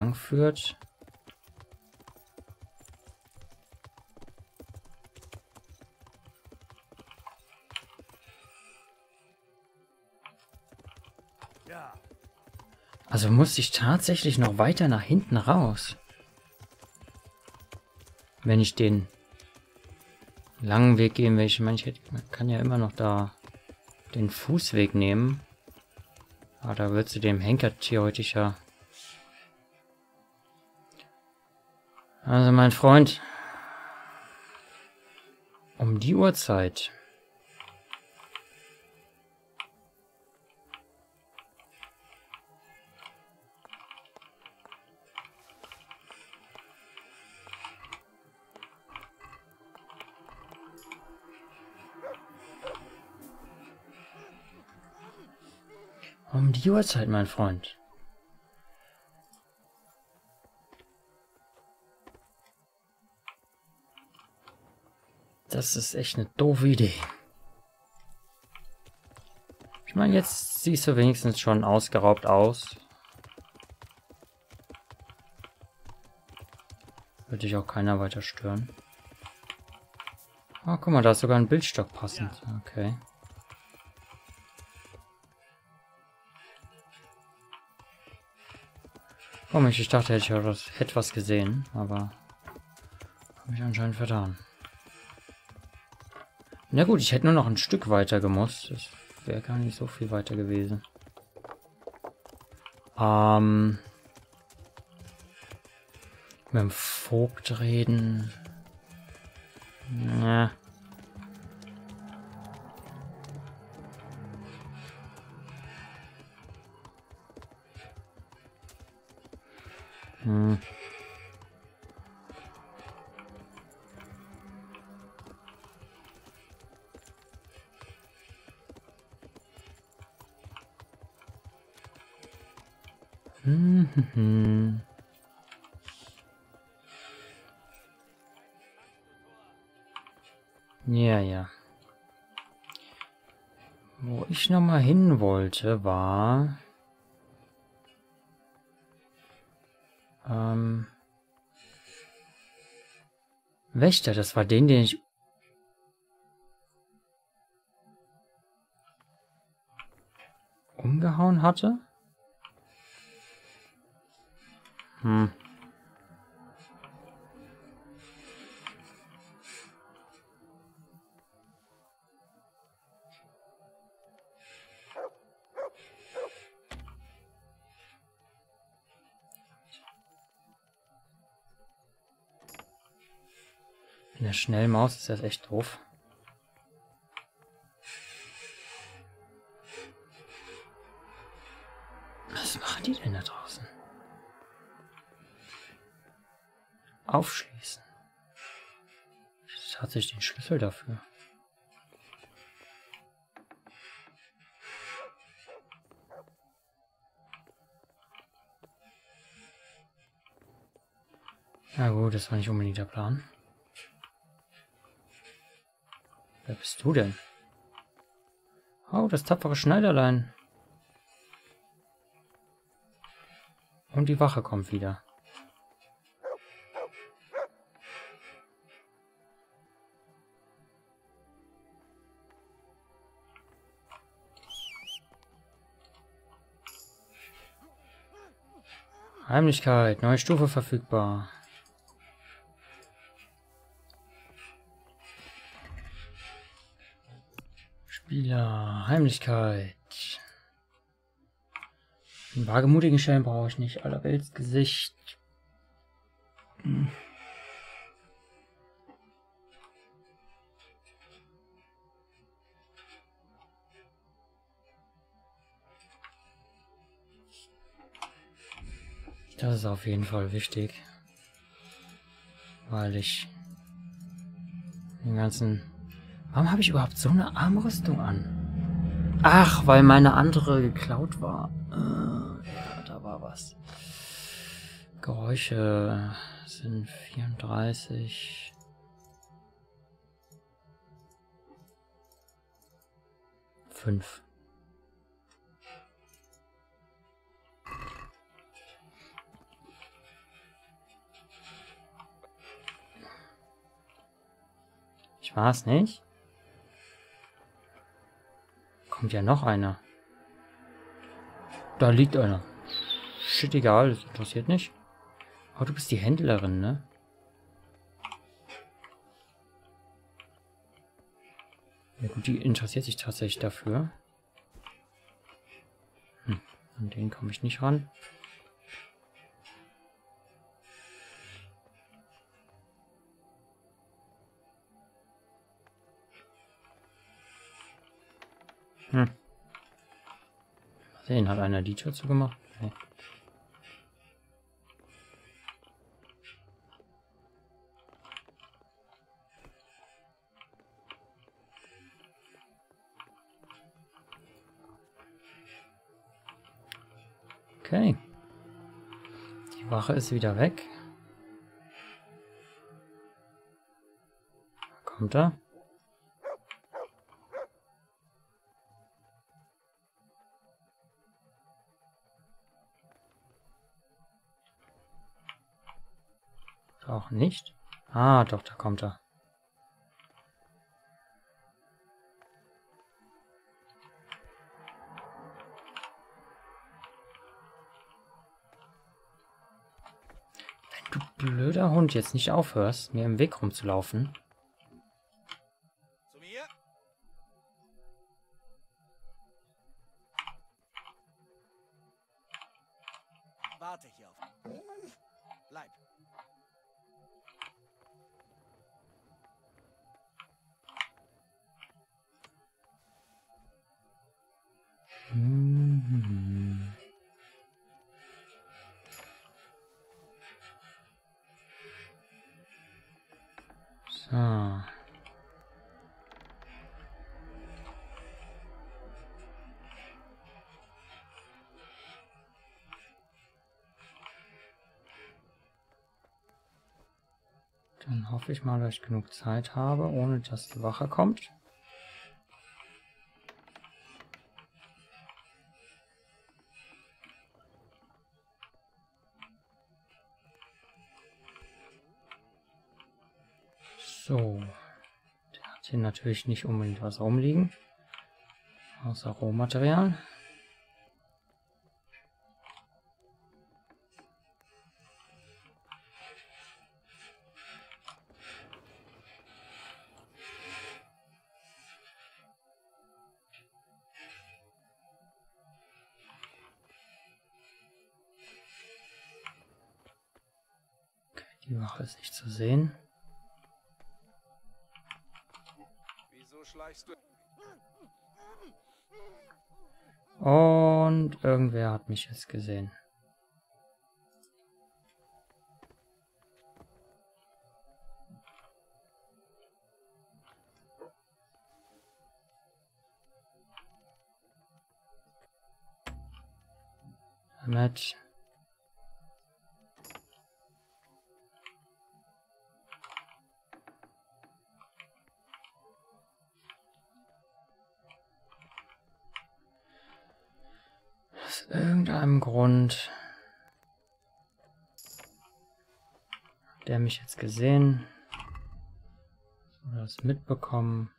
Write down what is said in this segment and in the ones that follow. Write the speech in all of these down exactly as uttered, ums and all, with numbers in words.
führt. Also muss ich tatsächlich noch weiter nach hinten raus. Wenn ich den langen Weg gehen will. Ich meine, ich hätte, man kann ja immer noch da den Fußweg nehmen. Aber da wird zu dem Henker theoretisch ja. Also mein Freund, um die Uhrzeit um die Uhrzeit, mein Freund. Das ist echt eine doofe Idee. Ich meine, jetzt siehst du wenigstens schon ausgeraubt aus. Würde dich auch keiner weiter stören. Oh, guck mal, da ist sogar ein Bildstock passend. Okay. Komisch, ich dachte, hätte ich was, hätte was gesehen, aber habe ich anscheinend vertan. Na gut, ich hätte nur noch ein Stück weiter gemusst. Das wäre gar nicht so viel weiter gewesen. Ähm... Mit dem Vogt reden. Ja. Hm. Hm, hm, hm. Ja, ja. Wo ich noch mal hin wollte, war... Ähm... Wächter, das war den, den ich... umgehauen hatte? Hm. In der Schnellmaus ist das echt doof. Was machen die denn da draußen? Aufschließen. Hat sich den Schlüssel dafür. Na gut, das war nicht unbedingt der Plan. Wer bist du denn? Oh, das tapfere Schneiderlein. Und die Wache kommt wieder. Heimlichkeit, neue Stufe verfügbar. Spieler, Heimlichkeit. Einen wagemutigen Schein brauche ich nicht. Allerwelts Gesicht. Hm. Das ist auf jeden Fall wichtig. Weil ich den ganzen... Warum habe ich überhaupt so eine Armrüstung an? Ach, weil meine andere geklaut war. Äh, ja, da war was. Geräusche sind vierunddreißig. fünf. Ich war's nicht. Kommt ja noch einer. Da liegt einer. Shit, egal, das interessiert nicht. Aber du bist die Händlerin, ne? Ja gut, die interessiert sich tatsächlich dafür. Hm, an den komme ich nicht ran. Hm. Mal sehen, hat einer die Tür zugemacht? Nee. Okay. Die Wache ist wieder weg. Kommt er? Auch nicht. Ah, doch, da kommt er. Wenn du blöder Hund jetzt nicht aufhörst, mir im Weg rumzulaufen. Zu mir? Warte hier auf. Bleib. Mhm. So. Dann hoffe ich mal, dass ich genug Zeit habe, ohne dass die Wache kommt. So. Der hat hier natürlich nicht unbedingt was rumliegen. Außer Rohmaterial. Die Wache ist nicht zu sehen. Wieso schleichst du? Und irgendwer hat mich jetzt gesehen. Damit. Aus irgendeinem Grund hat der mich jetzt gesehen oder es mitbekommen.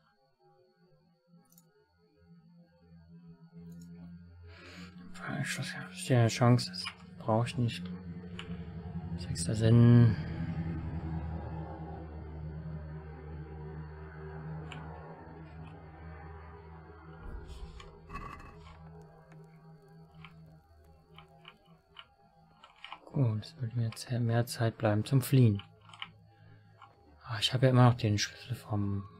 Ich stehe eine Chance, das brauche ich nicht. Sechster Sinn. Gut, es würde mir jetzt mehr Zeit bleiben zum Fliehen. Aber ich habe ja immer noch den Schlüssel vom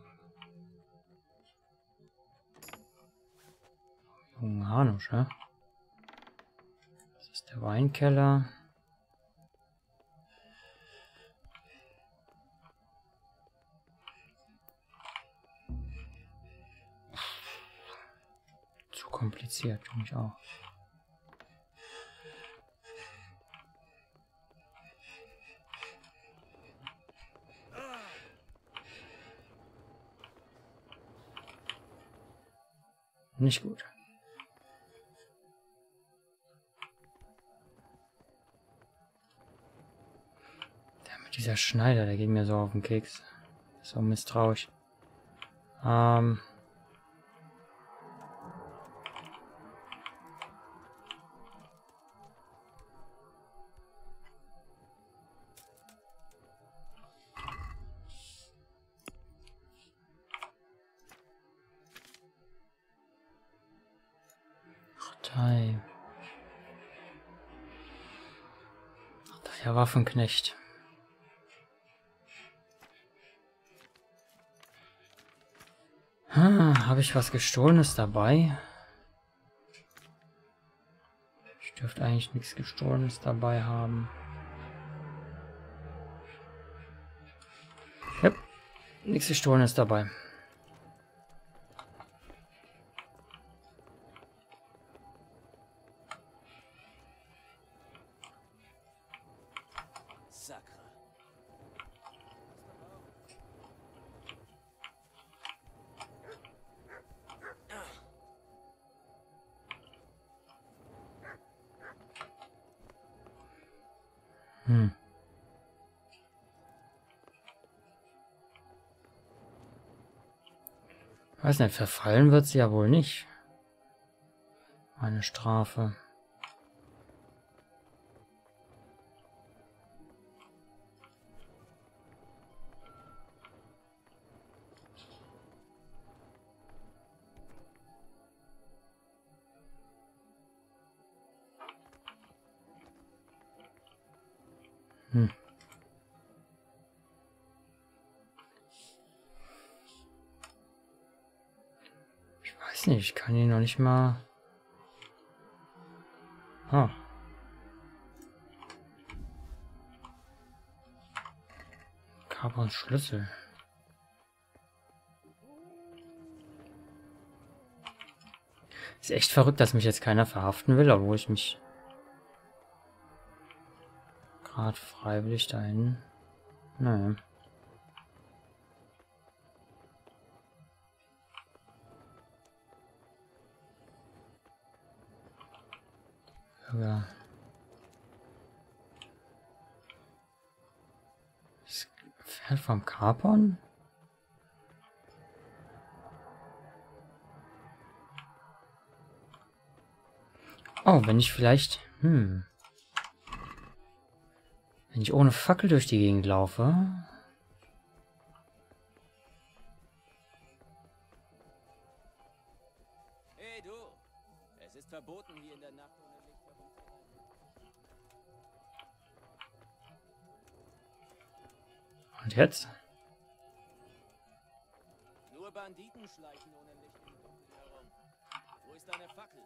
jungen Hanusch, ne? Das ist der Weinkeller. Zu kompliziert, finde ich auch. Nicht gut. Der mit dieser Schneider, der geht mir so auf den Keks. So misstrauisch. Ähm... Partei. Der Waffenknecht. Hm, habe ich was Gestohlenes dabei? Ich dürfte eigentlich nichts Gestohlenes dabei haben. Ja, nichts Gestohlenes dabei. Hm. Weiß nicht, verfallen wird sie ja wohl nicht. Meine Strafe. Hm. Ich weiß nicht, ich kann ihn noch nicht mal... Ah. Carbons Schlüssel. Ist echt verrückt, dass mich jetzt keiner verhaften will, obwohl ich mich gerade freiwillig dahin... Naja. Ja. Das Pferd vom Carpon? Oh, wenn ich vielleicht... Hm... Wenn ich ohne Fackel durch die Gegend laufe... Hey du! Es ist verboten, hier in der Nacht ohne Licht herumzurennen. Und jetzt? Nur Banditen schleichen ohne Licht im Dunkeln herum. Wo ist deine Fackel?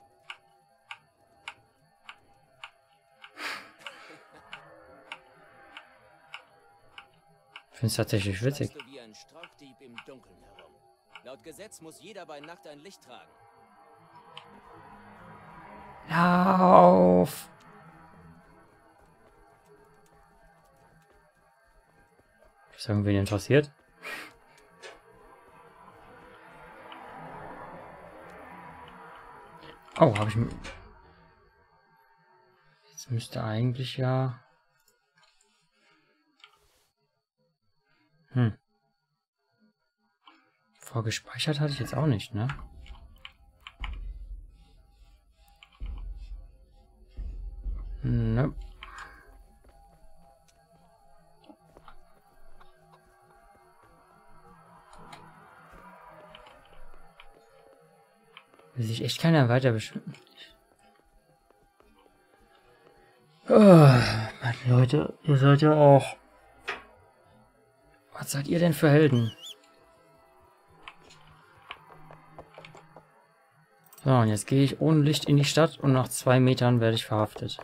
Ich finde es tatsächlich witzig. Schleichst du wie ein Strauchdieb im Dunkeln herum. Laut Gesetz muss jeder bei Nacht ein Licht tragen. Lauf! Ist irgendwen interessiert? Oh, habe ich... Jetzt müsste eigentlich ja... Hm. Vorgespeichert hatte ich jetzt auch nicht, ne? Ne. Will sich echt keiner weiter beschweren. Oh, Mann, Leute, ihr seid ja auch... Was seid ihr denn für Helden? So, und jetzt gehe ich ohne Licht in die Stadt und nach zwei Metern werde ich verhaftet.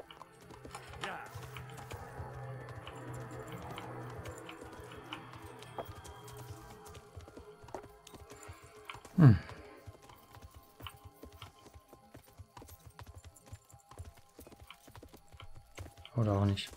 Hm. Oder auch nicht.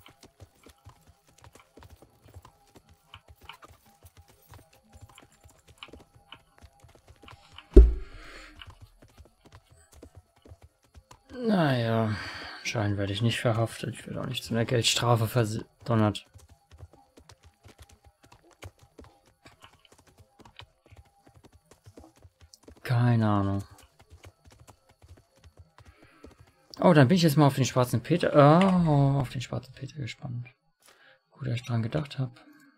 Naja, anscheinend werde ich nicht verhaftet. Ich werde auch nicht zu einer Geldstrafe verdonnert. Keine Ahnung. Oh, dann bin ich jetzt mal auf den schwarzen Peter. Oh, auf den schwarzen Peter gespannt. Gut, dass ich dran gedacht habe.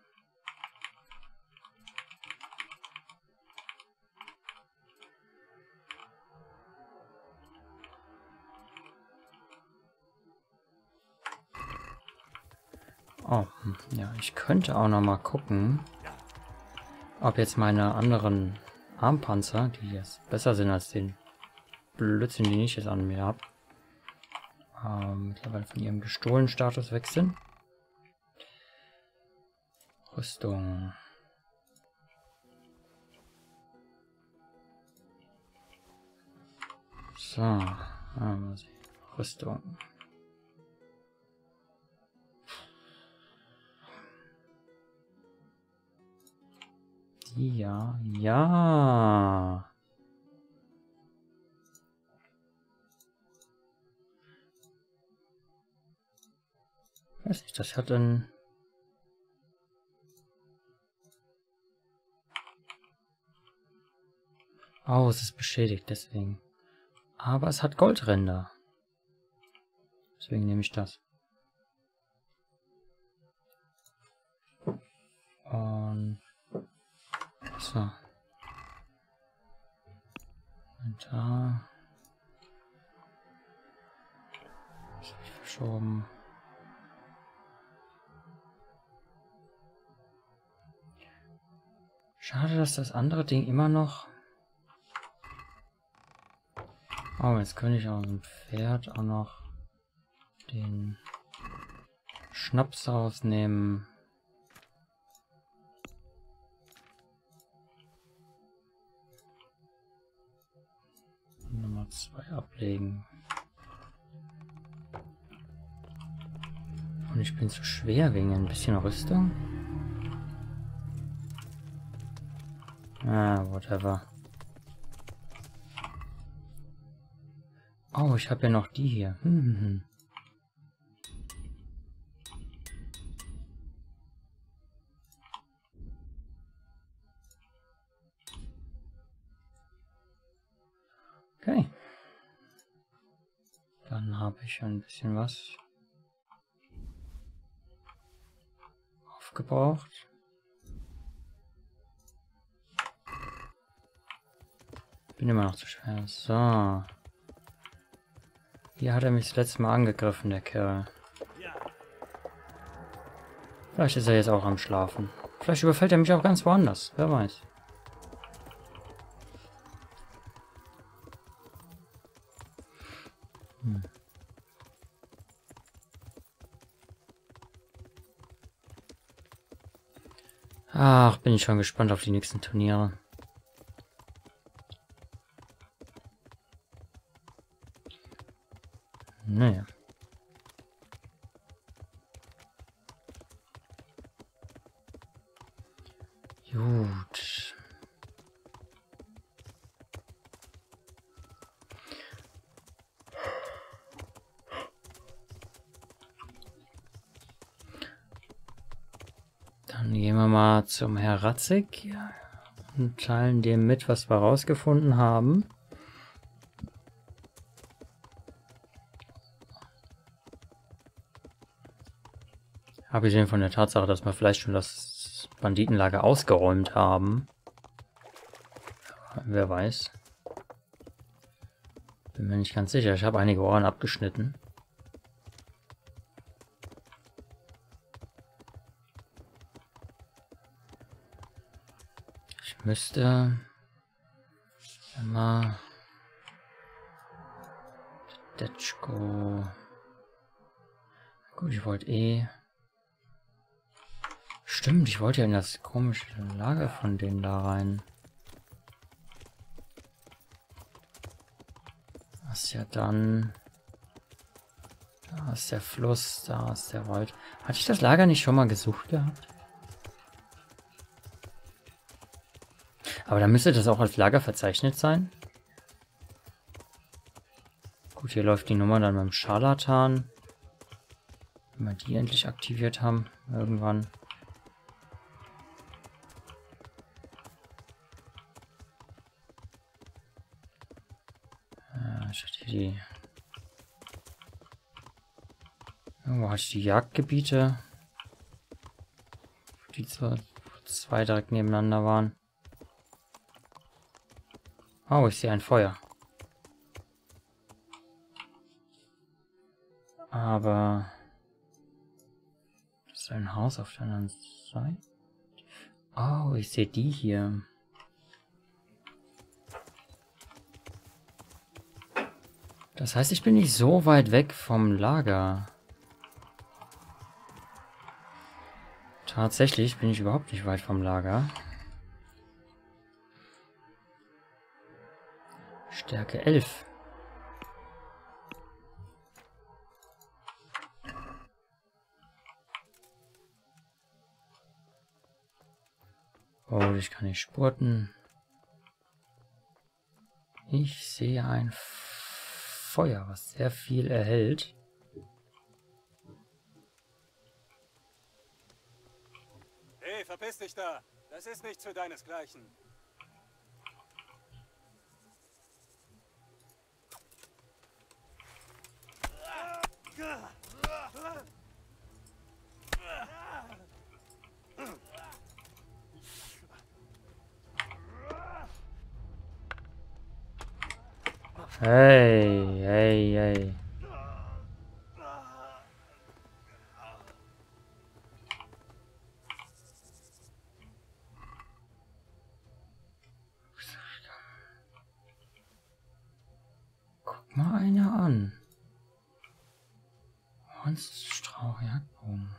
Oh, ja, ich könnte auch noch mal gucken, ob jetzt meine anderen Armpanzer, die jetzt besser sind als den Blödsinn, den ich jetzt an mir habe, ähm, mittlerweile von ihrem gestohlenen Status weg sind. Rüstung. So, ähm, Rüstung. Ja, ja. Weiß nicht, das hat ein... Oh, es ist beschädigt, deswegen. Aber es hat Goldränder. Deswegen nehme ich das. Und... So. Und da... Das habe ich verschoben. Schade, dass das andere Ding immer noch... Oh, jetzt könnte ich aus dem Pferd auch noch den Schnaps rausnehmen. Nummer zwei ablegen. Und ich bin zu schwer wegen ein bisschen Rüstung. Ah, whatever. Oh, ich habe ja noch die hier. Hm, hm, hm. Okay. Dann habe ich ein bisschen was aufgebraucht. Bin immer noch zu schwer. So. Hier hat er mich das letzte Mal angegriffen, der Kerl. Vielleicht ist er jetzt auch am Schlafen. Vielleicht überfällt er mich auch ganz woanders. Wer weiß. Hm. Ach, bin ich schon gespannt auf die nächsten Turniere. Naja. Gut. Dann gehen wir mal zum Herr Ratzig und teilen dem mit, was wir rausgefunden haben. Abgesehen von der Tatsache, dass wir vielleicht schon das Banditenlager ausgeräumt haben. Wer weiß. Bin mir nicht ganz sicher. Ich habe einige Ohren abgeschnitten. Ich müsste immer Detschko. Gut, ich wollte eh. Stimmt, ich wollte ja in das komische Lager von denen da rein. Das ist ja dann... Da ist der Fluss, da ist der Wald. Hatte ich das Lager nicht schon mal gesucht gehabt? Aber dann müsste das auch als Lager verzeichnet sein. Gut, hier läuft die Nummer dann beim Scharlatan. Wenn wir die endlich aktiviert haben, irgendwann. Irgendwo hatte ich die Jagdgebiete, die zwar zwei direkt nebeneinander waren. Oh, ich sehe ein Feuer. Aber das ist ein Haus auf der anderen Seite. Oh, ich sehe die hier. Das heißt, ich bin nicht so weit weg vom Lager. Tatsächlich bin ich überhaupt nicht weit vom Lager. Stärke elf. Oh, ich kann nicht spurten. Ich sehe ein Feuer, was sehr viel erhält. Hey, verpiss dich da! Das ist nicht für deinesgleichen. Hey, hey, hey. Guck mal einer an. Hornstrauch, Jagdbogen.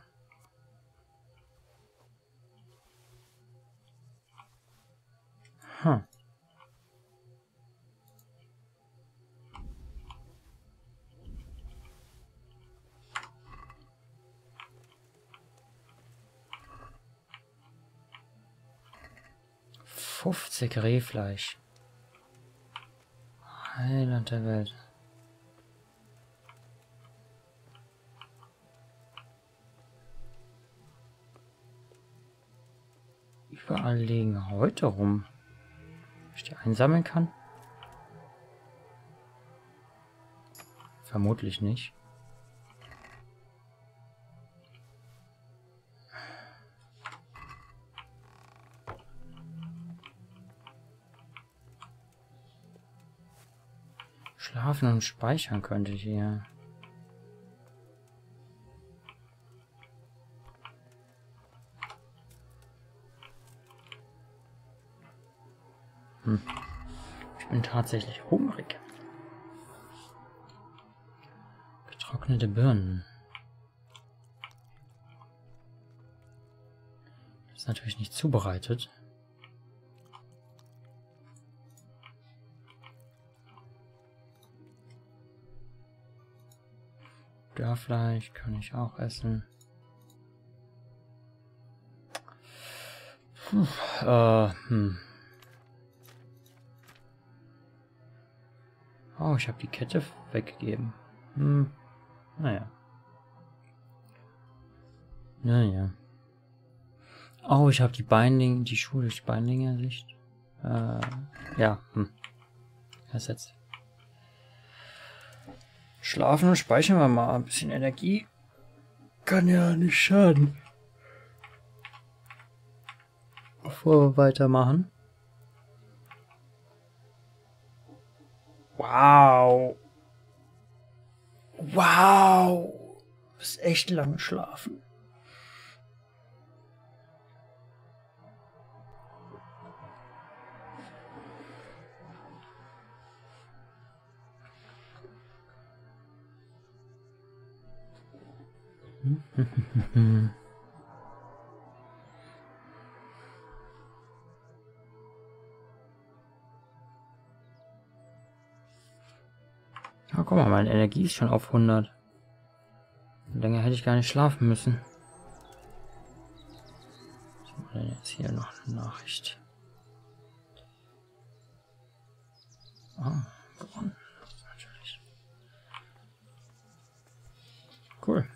Hm. fünfzig Rehfleisch. Heiland der Welt. Überall liegen Häute rum. Ob ich die einsammeln kann? Vermutlich nicht. Schlafen und speichern könnte ich hier. Hm. Ich bin tatsächlich hungrig. Getrocknete Birnen. Das ist natürlich nicht zubereitet. Dörrfleisch kann ich auch essen. Puh, äh, hm. Oh, ich habe die Kette weggegeben. Hm. Naja. Naja. Oh, ich habe die Binding, die Schuhe durch Binding Sicht. Äh, ja, hm. Ersetzt. Schlafen und speichern wir mal. Ein bisschen Energie kann ja nicht schaden. Bevor wir weitermachen. Wow. Wow. Du bist echt lange schlafen. Ja, guck mal, meine Energie ist schon auf hundert. Länger hätte ich gar nicht schlafen müssen. Was haben wir denn jetzt hier noch eine Nachricht? Ah, gewonnen. Natürlich. Cool.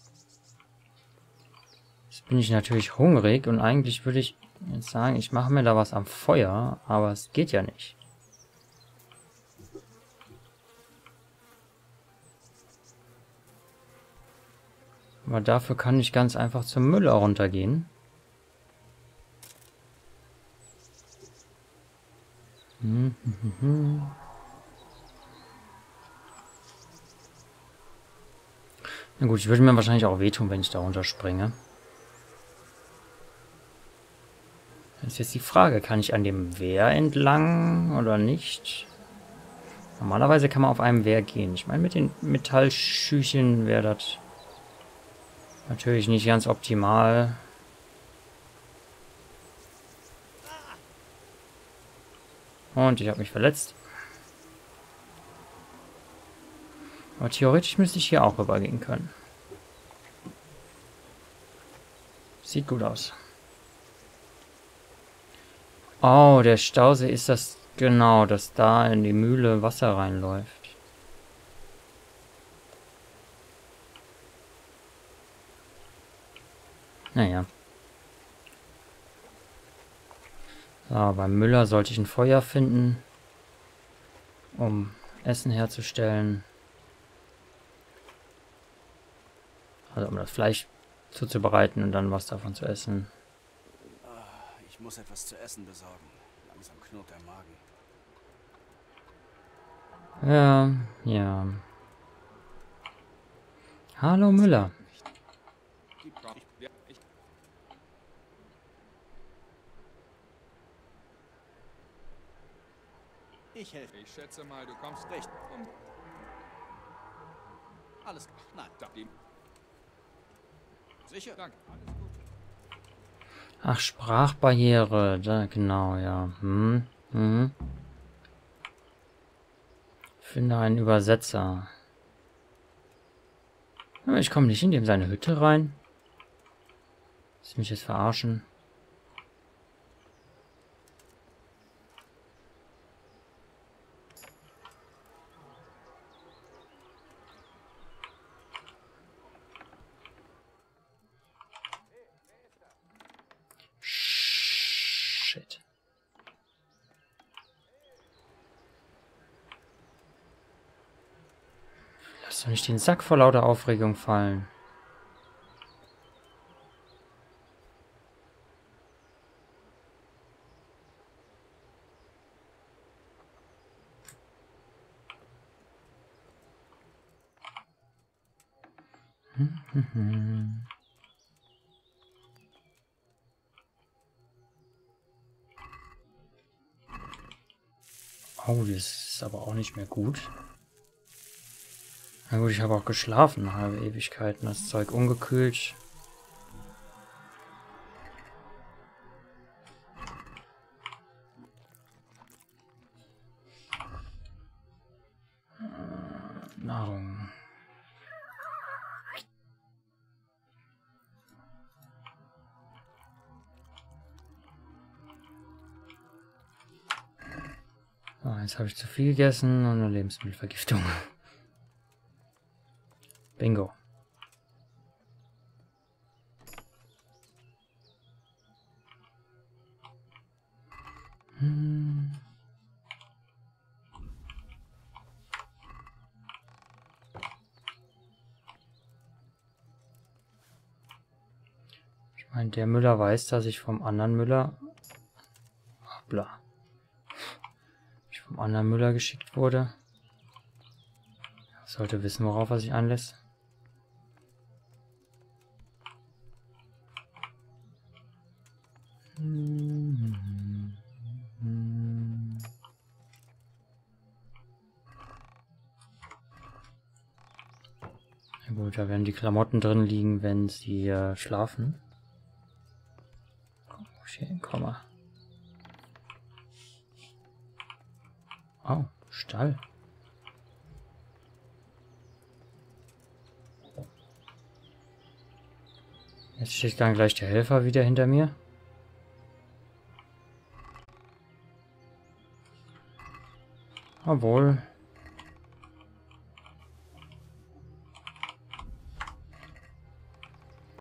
Jetzt bin ich natürlich hungrig und eigentlich würde ich jetzt sagen, ich mache mir da was am Feuer, aber es geht ja nicht. Aber dafür kann ich ganz einfach zum Müller runtergehen. Hm, hm, hm, hm. Na gut, ich würde mir wahrscheinlich auch wehtun, wenn ich da runterspringe. Das ist jetzt die Frage, kann ich an dem Wehr entlang oder nicht? Normalerweise kann man auf einem Wehr gehen. Ich meine, mit den Metallschüchen wäre das natürlich nicht ganz optimal. Und ich habe mich verletzt. Aber theoretisch müsste ich hier auch rübergehen können. Sieht gut aus. Oh, der Stausee ist das, genau, dass da in die Mühle Wasser reinläuft. Naja. So, beim Müller sollte ich ein Feuer finden, um Essen herzustellen. Also um das Fleisch zuzubereiten und dann was davon zu essen. Ich muss etwas zu essen besorgen. Langsam knurrt der Magen. Ja, ja. Hallo Müller. Ich helfe. Ich schätze mal, du kommst Recht. um. Alles klar. Nein. Da, die. Sicher? Danke. Alles gut. Ach, Sprachbarriere. Da, genau, ja. Hm, hm. Finde einen Übersetzer. Aber ich komme nicht in dem seine Hütte rein. Willst du mich jetzt verarschen? Shit. Lass doch nicht den Sack vor lauter Aufregung fallen. Hm, hm, hm. Oh, das ist aber auch nicht mehr gut. Na gut, ich habe auch geschlafen, halbe Ewigkeiten, das Zeug ungekühlt. Äh, Nahrung. So, jetzt habe ich zu viel gegessen und eine Lebensmittelvergiftung. Bingo. Hm. Ich meine, der Müller weiß, dass ich vom anderen Müller... Hoppla. Ich vom anderen Müller geschickt wurde. Er sollte wissen, worauf er sich einlässt. Hm. Hm. Na gut, da werden die Klamotten drin liegen, wenn sie äh, schlafen. Guck, wo ich hier hinkomme. Oh, Stall. Jetzt steht dann gleich der Helfer wieder hinter mir. Obwohl,